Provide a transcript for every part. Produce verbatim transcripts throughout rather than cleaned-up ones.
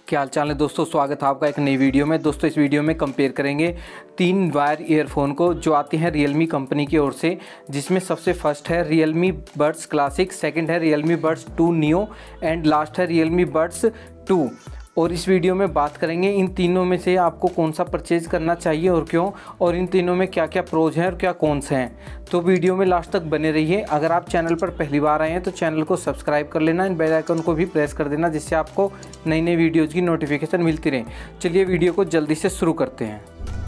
क्या हाल चाल है दोस्तों, स्वागत है आपका एक नई वीडियो में। दोस्तों इस वीडियो में कंपेयर करेंगे तीन वायर ईयरफोन को जो आती हैं रियलमी कंपनी की ओर से, जिसमें सबसे फर्स्ट है रियलमी बड्स क्लासिक, सेकंड है Realme buds two Neo and last है रियलमी बड्स टू। और इस वीडियो में बात करेंगे इन तीनों में से आपको कौन सा परचेज़ करना चाहिए और क्यों, और इन तीनों में क्या क्या प्रोज हैं और क्या कौन से हैं। तो वीडियो में लास्ट तक बने रहिए। अगर आप चैनल पर पहली बार आए हैं तो चैनल को सब्सक्राइब कर लेना, इन बेल आइकन को भी प्रेस कर देना, जिससे आपको नई नई वीडियोज़ की नोटिफिकेशन मिलती रहे। चलिए वीडियो को जल्दी से शुरू करते हैं।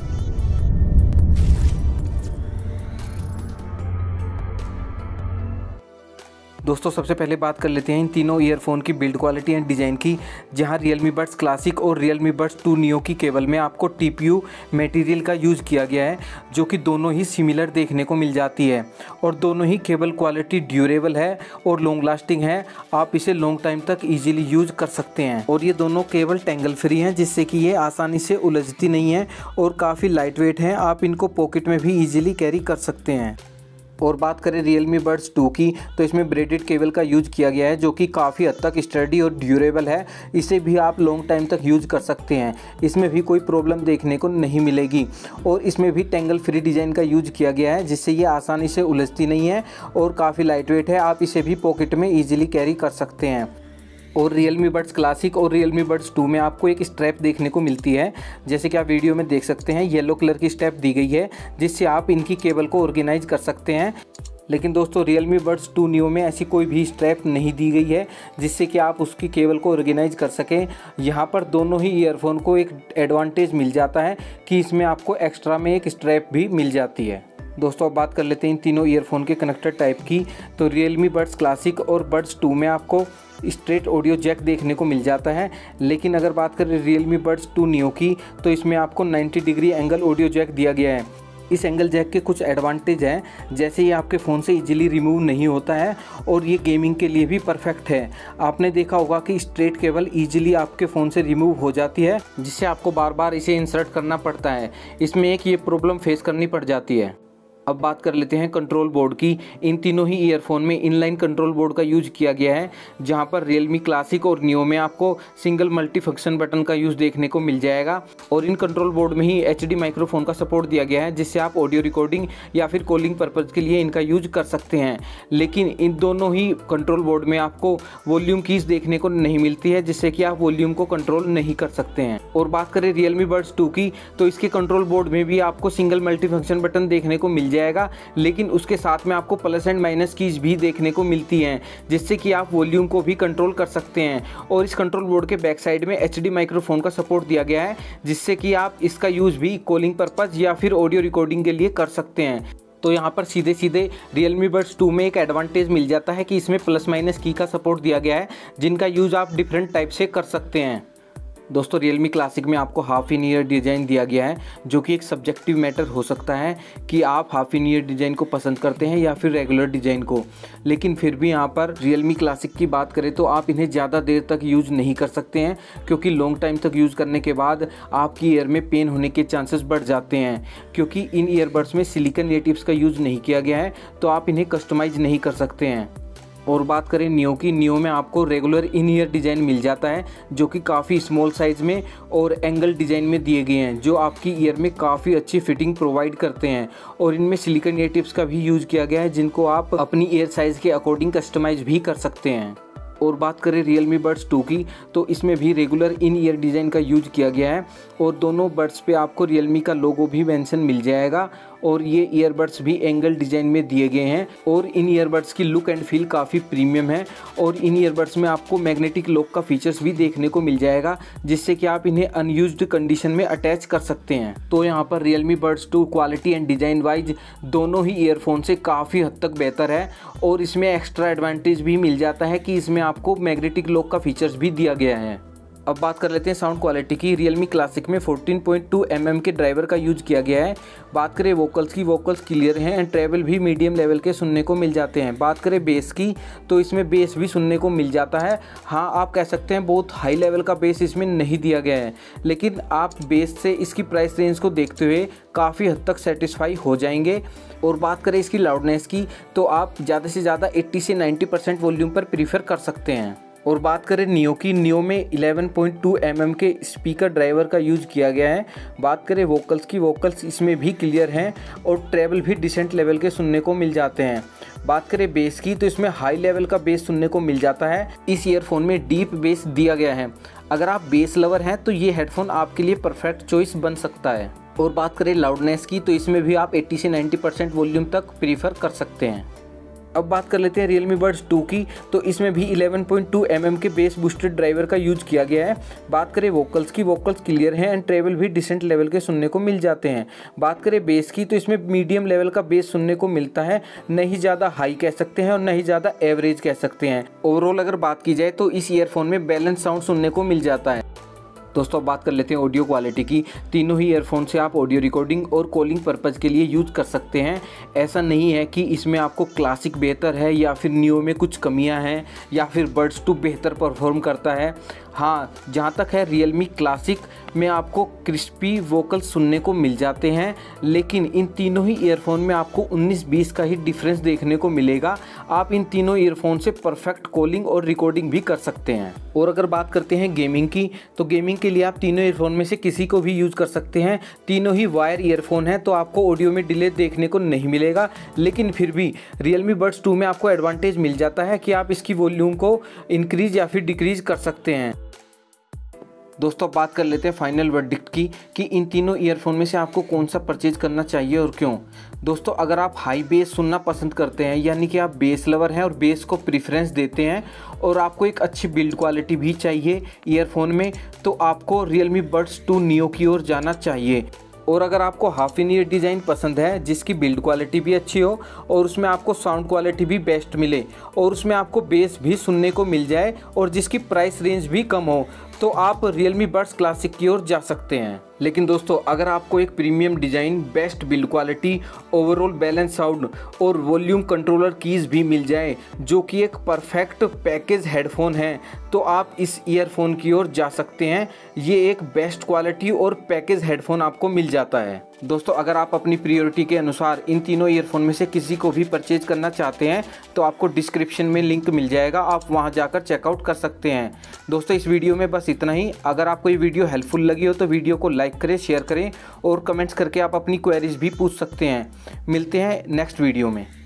दोस्तों सबसे पहले बात कर लेते हैं इन तीनों ईयरफोन की बिल्ड क्वालिटी एंड डिज़ाइन की। जहां रियलमी बड्स क्लासिक और रियलमी बड्स टू नियो की केबल में आपको टीपीयू मटेरियल का यूज़ किया गया है, जो कि दोनों ही सिमिलर देखने को मिल जाती है और दोनों ही केबल क्वालिटी ड्यूरेबल है और लॉन्ग लास्टिंग है। आप इसे लॉन्ग टाइम तक ईजिली यूज कर सकते हैं। और ये दोनों केबल टेंगल फ्री हैं, जिससे कि ये आसानी से उलझती नहीं है और काफ़ी लाइट वेट हैं। आप इनको पॉकेट में भी ईजिली कैरी कर सकते हैं। और बात करें रियलमी बड्स टू की, तो इसमें ब्रेडेड केबल का यूज किया गया है, जो कि काफ़ी हद तक स्टडी और ड्यूरेबल है। इसे भी आप लॉन्ग टाइम तक यूज कर सकते हैं, इसमें भी कोई प्रॉब्लम देखने को नहीं मिलेगी। और इसमें भी टेंगल फ्री डिज़ाइन का यूज किया गया है, जिससे ये आसानी से उलझती नहीं है और काफ़ी लाइट वेट है। आप इसे भी पॉकेट में ईजिली कैरी कर सकते हैं। और रियलमी बड्स क्लासिक और रियलमी बड्स टू में आपको एक स्ट्रैप देखने को मिलती है, जैसे कि आप वीडियो में देख सकते हैं। येलो कलर की स्ट्रैप दी गई है, जिससे आप इनकी केबल को ऑर्गेनाइज कर सकते हैं। लेकिन दोस्तों रियलमी बड्स टू नियो में ऐसी कोई भी स्ट्रैप नहीं दी गई है, जिससे कि आप उसकी केबल को ऑर्गेनाइज कर सकें। यहाँ पर दोनों ही ईयरफोन को एक एडवांटेज मिल जाता है कि इसमें आपको एक्स्ट्रा में एक स्ट्रैप भी मिल जाती है। दोस्तों अब बात कर लेते हैं इन तीनों ईयरफोन के कनेक्टर टाइप की। तो रियलमी बड्स क्लासिक और बड्स टू में आपको स्ट्रेट ऑडियो जैक देखने को मिल जाता है, लेकिन अगर बात करें रियलमी बड्स टू नियो की, तो इसमें आपको नब्बे डिग्री एंगल ऑडियो जैक दिया गया है। इस एंगल जैक के कुछ एडवांटेज हैं, जैसे ये आपके फ़ोन से इजीली रिमूव नहीं होता है और ये गेमिंग के लिए भी परफेक्ट है। आपने देखा होगा कि स्ट्रेट केबल इजीली आपके फ़ोन से रिमूव हो जाती है, जिससे आपको बार बार इसे इंसर्ट करना पड़ता है। इसमें एक ये प्रॉब्लम फेस करनी पड़ जाती है। अब बात कर लेते हैं कंट्रोल बोर्ड की। इन तीनों ही ईयरफोन में इनलाइन कंट्रोल बोर्ड का यूज किया गया है, जहां पर रियलमी क्लासिक और नियो में आपको सिंगल मल्टी फंक्शन बटन का यूज देखने को मिल जाएगा। और इन कंट्रोल बोर्ड में ही एच डी माइक्रोफोन का सपोर्ट दिया गया है, जिससे आप ऑडियो रिकॉर्डिंग या फिर कॉलिंग पर्पज़ के लिए इनका यूज कर सकते हैं। लेकिन इन दोनों ही कंट्रोल बोर्ड में आपको वॉल्यूम कीज देखने को नहीं मिलती है, जिससे कि आप वॉल्यूम को कंट्रोल नहीं कर सकते हैं। और बात करें रियलमी बड्स टू की, तो इसके कंट्रोल बोर्ड में भी आपको सिंगल मल्टी फंक्शन बटन देखने को मिल जाएगा, लेकिन उसके साथ में आपको प्लस एंड माइनस कीज भी देखने को मिलती हैं, जिससे कि आप वॉल्यूम को भी कंट्रोल कर सकते हैं। और इस कंट्रोल बोर्ड के बैक साइड में एच डी माइक्रोफोन का सपोर्ट दिया गया है, जिससे कि आप इसका यूज़ भी कॉलिंग पर्पज़ या फिर ऑडियो रिकॉर्डिंग के लिए कर सकते हैं। तो यहाँ पर सीधे सीधे रियलमी बड्स टू में एक एडवांटेज मिल जाता है कि इसमें प्लस माइनस की का सपोर्ट दिया गया है, जिनका यूज़ आप डिफरेंट टाइप से कर सकते हैं। दोस्तों रियलमी क्लासिक में आपको हाफ इन ईयर डिज़ाइन दिया गया है, जो कि एक सब्जेक्टिव मैटर हो सकता है कि आप हाफ इन ईयर डिज़ाइन को पसंद करते हैं या फिर रेगुलर डिज़ाइन को। लेकिन फिर भी यहाँ पर रियलमी क्लासिक की बात करें तो आप इन्हें ज़्यादा देर तक यूज़ नहीं कर सकते हैं, क्योंकि लॉन्ग टाइम तक यूज़ करने के बाद आपकी ईयर में पेन होने के चांसेस बढ़ जाते हैं, क्योंकि इन ईयरबड्स में सिलिकॉन नेटिव्स का यूज़ नहीं किया गया है, तो आप इन्हें कस्टमाइज नहीं कर सकते हैं। और बात करें नियो की, नियो में आपको रेगुलर इन ईयर डिज़ाइन मिल जाता है, जो कि काफ़ी स्मॉल साइज़ में और एंगल डिज़ाइन में दिए गए हैं, जो आपकी ईयर में काफ़ी अच्छी फिटिंग प्रोवाइड करते हैं। और इनमें सिलिकॉन नेटिव्स का भी यूज़ किया गया है, जिनको आप अपनी ईयर साइज़ के अकॉर्डिंग कस्टमाइज भी कर सकते हैं। और बात करें रियलमी बड्स टू की, तो इसमें भी रेगुलर इन ईयर डिज़ाइन का यूज किया गया है और दोनों बड्स पे आपको रियलमी का लोगो भी मेंशन मिल जाएगा। और ये ईयरबड्स भी एंगल डिज़ाइन में दिए गए हैं और इन ईयरबड्स की लुक एंड फील काफ़ी प्रीमियम है। और इन ईयरबड्स में आपको मैग्नेटिक लॉक का फीचर्स भी देखने को मिल जाएगा, जिससे कि आप इन्हें अनयूज्ड कंडीशन में अटैच कर सकते हैं। तो यहाँ पर Realme buds two quality and design wise दोनों ही ईयरफोन से काफ़ी हद तक बेहतर है। और इसमें एक्स्ट्रा एडवांटेज भी मिल जाता है कि इसमें आपको मैग्नेटिक लॉक का फीचर्स भी दिया गया है। अब बात कर लेते हैं साउंड क्वालिटी की। रियलमी क्लासिक में चौदह पॉइंट दो एम एम के ड्राइवर का यूज किया गया है। बात करें वोकल्स की, वोकल्स क्लियर हैं एंड ट्रेवल भी मीडियम लेवल के सुनने को मिल जाते हैं। बात करें बेस की, तो इसमें बेस भी सुनने को मिल जाता है। हाँ, आप कह सकते हैं बहुत हाई लेवल का बेस इसमें नहीं दिया गया है, लेकिन आप बेस से इसकी प्राइस रेंज को देखते हुए काफ़ी हद तक सेटिस्फाई हो जाएंगे। और बात करें इसकी लाउडनेस की, तो आप ज़्यादा से ज़्यादा अस्सी से नब्बे परसेंट वॉल्यूम पर प्रीफर कर सकते हैं। और बात करें नियो की, नियो में eleven point two M M के स्पीकर ड्राइवर का यूज़ किया गया है। बात करें वोकल्स की, वोकल्स इसमें भी क्लियर हैं और ट्रेबल भी डिसेंट लेवल के सुनने को मिल जाते हैं। बात करें बेस की, तो इसमें हाई लेवल का बेस सुनने को मिल जाता है। इस ईयरफोन में डीप बेस दिया गया है। अगर आप बेस लवर हैं तो ये हेडफोन आपके लिए परफेक्ट चॉइस बन सकता है। और बात करें लाउडनेस की, तो इसमें भी आप अस्सी से नब्बे परसेंट वॉल्यूम तक प्रीफर कर सकते हैं। अब बात कर लेते हैं Realme Buds टू की, तो इसमें भी eleven point two M M के बेस बूस्टेड ड्राइवर का यूज़ किया गया है। बात करें वोकल्स की, वोकल्स क्लियर हैं एंड ट्रेवल भी डिसेंट लेवल के सुनने को मिल जाते हैं। बात करें बेस की, तो इसमें मीडियम लेवल का बेस सुनने को मिलता है, नहीं ज़्यादा हाई कह सकते हैं और नहीं ज़्यादा एवरेज कह सकते हैं। ओवरऑल अगर बात की जाए तो इस ईयरफोन में बैलेंस साउंड सुनने को मिल जाता है। दोस्तों अब बात कर लेते हैं ऑडियो क्वालिटी की। तीनों ही ईयरफोन से आप ऑडियो रिकॉर्डिंग और कॉलिंग पर्पज़ के लिए यूज़ कर सकते हैं। ऐसा नहीं है कि इसमें आपको क्लासिक बेहतर है या फिर नियो में कुछ कमियां हैं या फिर बड्स टू बेहतर परफॉर्म करता है। हाँ, जहाँ तक है Realme क्लासिक में आपको क्रिस्पी वोकल सुनने को मिल जाते हैं, लेकिन इन तीनों ही ईयरफोन में आपको उन्नीस बीस का ही डिफरेंस देखने को मिलेगा। आप इन तीनों ईयरफोन से परफेक्ट कॉलिंग और रिकॉर्डिंग भी कर सकते हैं। और अगर बात करते हैं गेमिंग की, तो गेमिंग के लिए आप तीनों ईयरफोन में से किसी को भी यूज़ कर सकते हैं। तीनों ही वायर ईयरफोन हैं तो आपको ऑडियो में डिले देखने को नहीं मिलेगा, लेकिन फिर भी Realme Buds टू में आपको एडवांटेज मिल जाता है कि आप इसकी वॉल्यूम को इंक्रीज या फिर डिक्रीज कर सकते हैं। दोस्तों बात कर लेते हैं फाइनल वर्डिक्ट की कि इन तीनों ईयरफोन में से आपको कौन सा परचेज करना चाहिए और क्यों। दोस्तों अगर आप हाई बेस सुनना पसंद करते हैं, यानी कि आप बेस लवर हैं और बेस को प्रेफरेंस देते हैं और आपको एक अच्छी बिल्ड क्वालिटी भी चाहिए ईयरफोन में, तो आपको Realme Buds टू नियो की ओर जाना चाहिए। और अगर आपको हाफ इन ईयर डिज़ाइन पसंद है जिसकी बिल्ड क्वालिटी भी अच्छी हो और उसमें आपको साउंड क्वालिटी भी बेस्ट मिले और उसमें आपको बेस भी सुनने को मिल जाए और जिसकी प्राइस रेंज भी कम हो, तो आप Realme Buds क्लासिक की ओर जा सकते हैं। लेकिन दोस्तों अगर आपको एक premium design, best build quality, overall balance sound और वॉल्यूम कंट्रोलर कीज़ भी मिल जाए, जो कि एक परफेक्ट पैकेज हेडफोन है, तो आप इस ईयरफोन की ओर जा सकते हैं। ये एक बेस्ट क्वालिटी और पैकेज हेडफोन आपको मिल जाता है। दोस्तों अगर आप अपनी प्रायोरिटी के अनुसार इन तीनों ईयरफोन में से किसी को भी परचेज करना चाहते हैं तो आपको डिस्क्रिप्शन में लिंक मिल जाएगा, आप वहां जाकर चेकआउट कर सकते हैं। दोस्तों इस वीडियो में बस इतना ही। अगर आपको ये वीडियो हेल्पफुल लगी हो तो वीडियो को लाइक करें, शेयर करें और कमेंट्स करके आप अपनी क्वेरीज भी पूछ सकते हैं। मिलते हैं नेक्स्ट वीडियो में।